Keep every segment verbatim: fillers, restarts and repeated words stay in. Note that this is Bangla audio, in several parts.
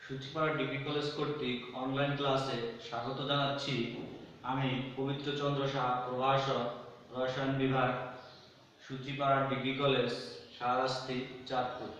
সূচিপাড়া ডিগ্রি কলেজ কর্তৃক অনলাইন ক্লাসে স্বাগত জানাচ্ছি। আমি পবিত্র চন্দ্র সাহা, প্রভাষক, রসায়ন বিভাগ, সূচিপাড়া ডিগ্রি কলেজ, শাহরাস্তি, চাঁদপুর।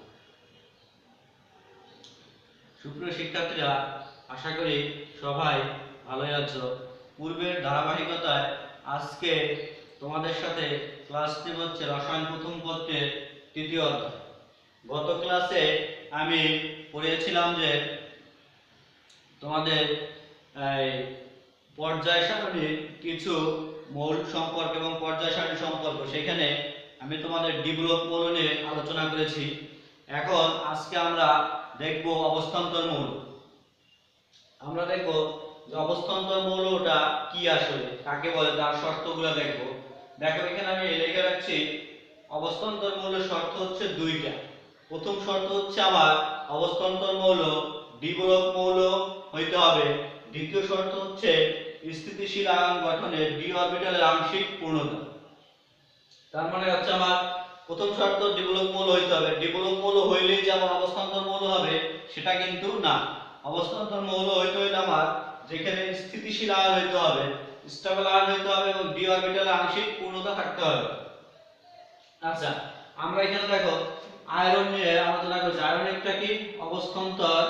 সুপ্রিয় শিক্ষার্থীরা, আশা করি সবাই ভালোই আছো। পূর্বের ধারাবাহিকতায় আজকে তোমাদের সাথে ক্লাস নেব হচ্ছে রসায়ন প্রথম পত্রের তৃতীয় অধ্যায়। গত ক্লাসে আমি পড়িয়েছিলাম যে তোমাদের পর্যায় সারণীর কিছু মৌল সম্পর্ক এবং পর্যায় সারণী সম্পর্ক, সেখানে আমি তোমাদের ডি ব্লক মৌল নিয়ে আলোচনা করেছি। এখন আজকে আমরা দেখব অবস্থান্তর মৌল। আমরা দেখব যে অবস্থান্তর মৌলটা কি, আসলে কাকে বলে, তার শর্তগুলো দেখব। দেখো, এখানে আমি লিখে রাখছি অবস্থান্তর মৌলের শর্ত হচ্ছে দুইটা। প্রথম শর্ত হচ্ছে আমার অবস্থান্তর মৌল ডি ব্লক মৌল হইতে হবে। দ্বিতীয় শর্ত হচ্ছে স্থিতিশীল আয়ন গঠনের ডি অরবিটালের আংশিক পূর্ণতা। তার মানে হচ্ছে আমার প্রথম শর্ত ডি ব্লক মৌল হইতে হবে। ডি ব্লক মৌল হইলেই যে আমার অবস্থান্তর মৌল হবে সেটা কিন্তু না। অবস্থান্তর মৌল হইতে হইলে আমার যেখানে স্থিতিশীল আয়ন হইতে হবে, স্টেবল আয়ন হইতে হবে এবং ডি অরবিটালের আংশিক পূর্ণতা থাকতে হবে। আচ্ছা, আমরা এখানে দেখো আয়রন নিয়ে আলোচনা করছি। আয়রন একটা কি? অবস্থান্তর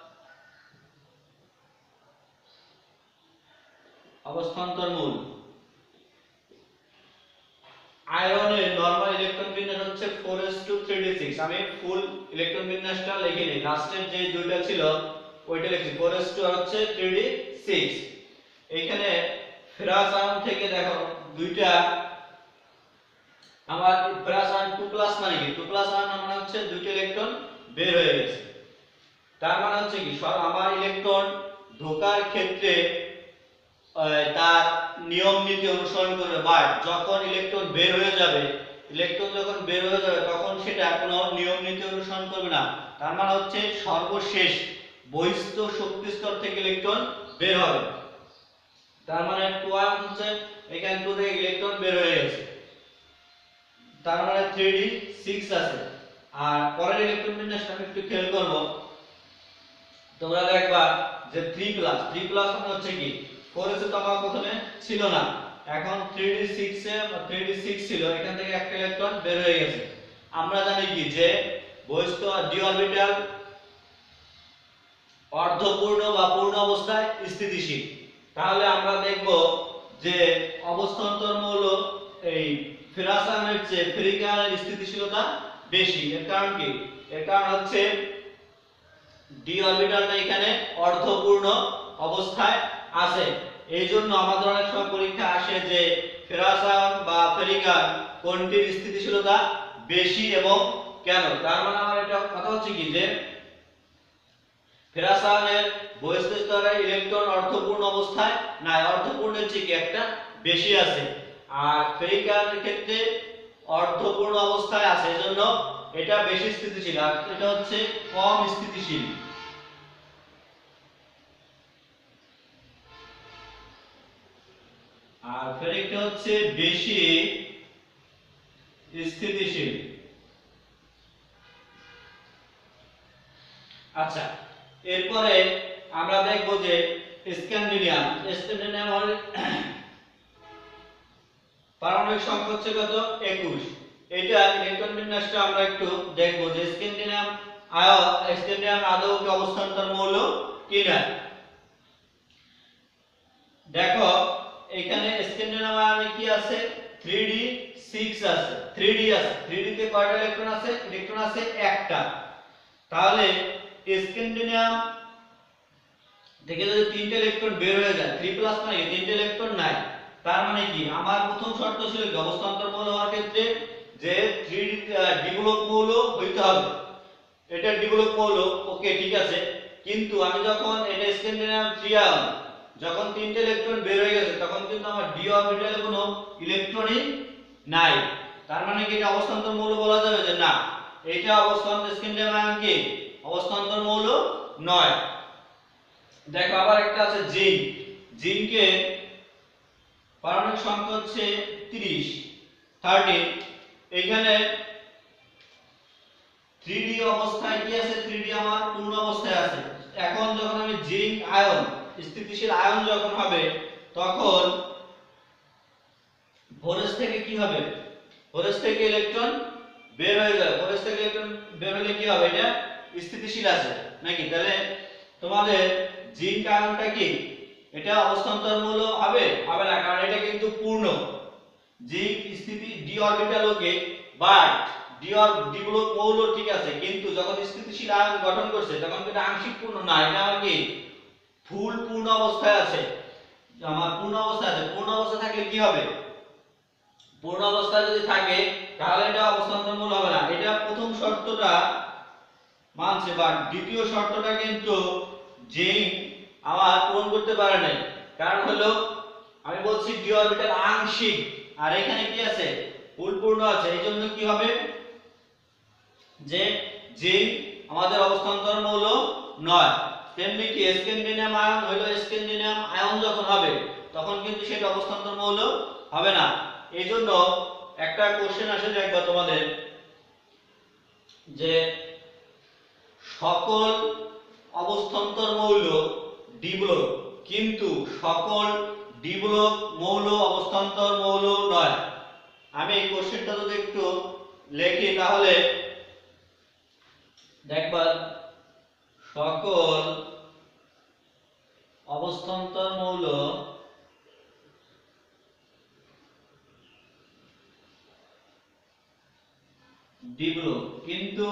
অবস্থান্তর মৌল। আয়রনের নরমাল ইলেকট্রন বিন্যাস হচ্ছে four S two three D six. আমি ফুল ইলেকট্রন বিন্যাসটা লিখে নিই, লাস্টের যে দুইটা ছিল ওইটা লিখছি, ফোর এস টু আর হচ্ছে থ্রি ডি সিক্স। এইখানে ফেরাস আয়ন থেকে দেখো দুইটা আমার ফেরাস আয়ন টু প্লাস মানে কি? টু প্লাস আয়ন মানে হচ্ছে দুইটা ইলেকট্রন বের হয়ে গেছে। তার মানে হচ্ছে কি আমার ইলেকট্রন ঢোকার ক্ষেত্রে তার নিয়ম নীতি অনুসরণ করবে, বাট যখন ইলেকট্রন বের হয়ে যাবে ইলেকট্রন যখন বের হয়ে যাবে তখন সেটা কোনো নিয়ম নীতি অনুসরণ করবে না। তার মানে হচ্ছে সর্বশেষ বহিস্থ শক্তি স্তর থেকে ইলেকট্রন বের হবে। তার মানে টু আয়ন হচ্ছে এখানে টু থেকে ইলেকট্রন বের হয়ে গেছে, তার মানে থ্রি ডি সিক্স আছে। আর পরের ইলেকট্রন বিন্যাসটা আমি একটু খেয়াল করব, তোমরা দেখবা যে থ্রি প্লাস থ্রি প্লাস মানে হচ্ছে কি ফোর এসে তো আমার প্রথমে ছিল না, এখন থ্রি ডি সিক্স এ থ্রি ডি সিক্স ছিল, এখান থেকে একটা ইলেকট্রন বের হয়ে গেছে। আমরা জানি কি যে বহিস্থ ডি অরবিটাল অর্ধপূর্ণ বা পূর্ণ অবস্থায় স্থিতিশীল। তাহলে আমরা দেখব যে অবস্থান্তর মৌল এই ফেরাস আয়নের চেয়ে ফেরিক আয়নের স্থিতিশীলতা বেশি। এর কারণ কি? এর কারণ হচ্ছে ডি অরবিটালটা এখানে অর্ধপূর্ণ অবস্থায় আছে। এই জন্য আমাদের অনেক সময় পরীক্ষা আসে যে ফেরাস আয়ন বা ফেরিক আয়ন কোনটির স্থিতিশীলতা বেশি এবং কেন। তার মানে আমার এটা কথা হচ্ছে কি যে ফেরাস আয়নের বহিস্থ স্তরে ইলেকট্রন অর্ধপূর্ণ অবস্থায় নাই, অর্ধপূর্ণের চেয়ে একটা বেশি আছে। আর ফেরিক আয়নের ক্ষেত্রে অর্ধপূর্ণ অবস্থায় আছে, এজন্য এটা বেশি স্থিতিশীল আর এটা হচ্ছে কম স্থিতিশীল। আর ফেরিকটা হচ্ছে বেশি স্থিতিশীল। আচ্ছা, এরপরে আমরা দেখব যে স্ক্যান্ডিনিয়াম। স্ক্যান্ডিনিয়াম হল পারমাণবিক সংখ্যা হচ্ছে কত? একুশ। এটা ইলেকট্রন বিন্যাসটা আমরা একটু দেখব যে স্ক্যান্ডিনিয়াম আয়ন স্ক্যান্ডিনিয়াম আদৌ কি অবস্থান্তর মৌল কিনা। দেখো এখানে স্ক্যান্ডিনিয়াম আয়নে কি আছে? থ্রি ডি সিক্স আছে, থ্রি ডি আছে। থ্রি ডি তে কয়টা ইলেকট্রন আছে? ইলেকট্রন আছে একটা। তাহলে স্ক্যান্ডিনিয়াম থেকে যদি তিনটে ইলেকট্রন বের হয়ে যায়, থ্রি প্লাস মানে তিনটে ইলেকট্রন নাই, তার মানে কি আমার প্রথম শর্ত ছিল কি অবস্থান্তর মৌল হওয়ার ক্ষেত্রে যে থ্রি ডি ব্লক মৌল হইতে হবে। এটা ডি ব্লক মৌল, ওকে ঠিক আছে। কিন্তু আমি যখন এটা স্ক্যান্ডিনিয়াম থ্রি আয়ন, যখন তিনটে ইলেকট্রন বের হয়ে গেছে তখন কিন্তু আমার ডি অরবিটালে কোনো ইলেকট্রনই নাই। তার মানে কি এটা অবস্থান্তর মৌল বলা যাবে যে না, এটা অবস্থান্তর স্ক্যান্ডিনিয়াম আয়ন কি অবস্থান্তর মৌল নয়। দেখো আবার একটা আছে জিঙ্ক। জিঙ্কে পারমাণবিক সংখ্যা হচ্ছে ত্রিশ, থার্টিন। এখানে থ্রি ডি অবস্থায় কি আছে? থ্রি ডি আমার পূর্ণ অবস্থায় আছে। এখন যখন আমি জিঙ্ক আয়ন স্থিতিশীল আয়ন যখন হবে তখন ফোরেস থেকে কি হবে, ফোরেস থেকে ইলেকট্রন বের হয়ে যাবে। ফোরেস থেকে ইলেকট্রন বের হলে কি হবে, এটা স্থিতিশীল আছে নাকি? তাহলে তোমাদের জিঙ্ক আয়নটা কি, এটা অবস্থান্তরমূল হবে হবে না, কারণ এটা কিন্তু পূর্ণ জিঙ্ক স্থিতি D orbital okay, but D or D block মৌল ঠিক আছে, কিন্তু যখন স্থিতিশীল আয়ন গঠন করছে তখন এটা আংশিক পূর্ণ না, এটা আমার কি ফুল পূর্ণ অবস্থায় আছে। আমার পূর্ণ অবস্থায় আছে। পূর্ণ অবস্থা থাকলে কি হবে, পূর্ণ অবস্থায় যদি থাকে তাহলে এটা অবস্থান্তরমূল হবে না। এটা প্রথম শর্তটা মানছে, বাট দ্বিতীয় শর্তটা কিন্তু জিঙ্ক আমার পূরণ করতে পারে নাই। কারণ হলো আমি বলছি ডি অরবিটাল আংশিক, আর এখানে কি আছে ফুল পূর্ণ আছে, এই জন্য কি হবে যে জিঙ্ক আমাদের অবস্থান্তর মৌল নয়। তেমনি কি স্ক্যান্ডিনাম আয়ন হলো, স্ক্যান্ডিনাম আয়ন যখন হবে তখন কিন্তু সেটা অবস্থান্তর মৌল হবে না। এই জন্য একটা কোশ্চেন আসে যে একবার তোমাদের যে সকল অবস্থান্তর মৌল ডি ব্লক, কিন্তু সকল ডি ব্লক মৌল অবস্থান্তর মৌল নয়। আমি এই কোশ্চেনটা যদি একটু লিখি তাহলে দেখবা সকল অবস্থান্তর মৌল ডি ব্লক, কিন্তু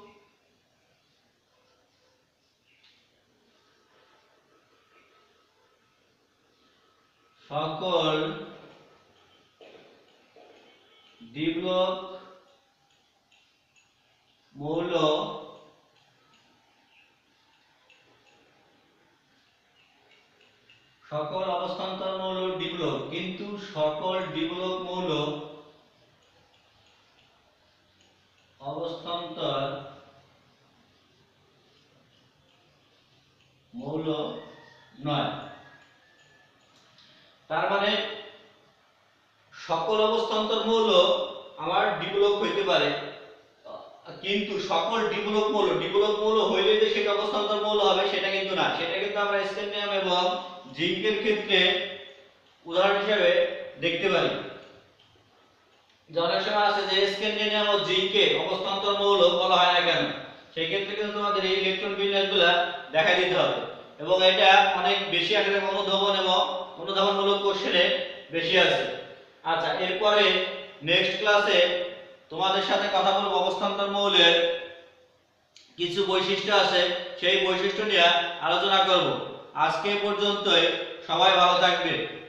সকল ডি ব্লক মৌল সকল অবস্থান্তর মৌল ডি ব্লক, কিন্তু সকল ডি ব্লক মৌল অবস্থান্তর মৌল নয়। তার মানে সকল অবস্থান্তর মৌল আমার ডি ব্লক হইতে পারে, কিন্তু সকল ডি ব্লক মৌল ডি ব্লক মৌল হইলে যে সেটা অবস্থান্তর মৌল হবে সেটা কিন্তু না। সেটা কিন্তু আমরা স্ক্যান্ডিনাম এবং জিঙ্কের ক্ষেত্রে উদাহরণ হিসেবে দেখতে পারি। অনেক সময় আছে যে স্ক্যান্ডিনাম ও জিঙ্কে অবস্থান্তর মৌল বলা হয় না কেন, সেই ক্ষেত্রে কিন্তু তোমাদের এই ইলেকট্রন বিন্যাসগুলো দেখাই দিতে হবে, এবং এটা অনেক বেশি আকারে অনুধাবন এবং অনুধাবনমূলক কোশ্চেনে বেশি আছে। আচ্ছা, এরপরে নেক্সট ক্লাসে তোমাদের সাথে কথা বলবো অবস্থান্তর মৌলের কিছু বৈশিষ্ট্য আছে, সেই বৈশিষ্ট্য নিয়ে আলোচনা করব। আজকে পর্যন্তই, সবাই ভালো থাকবে।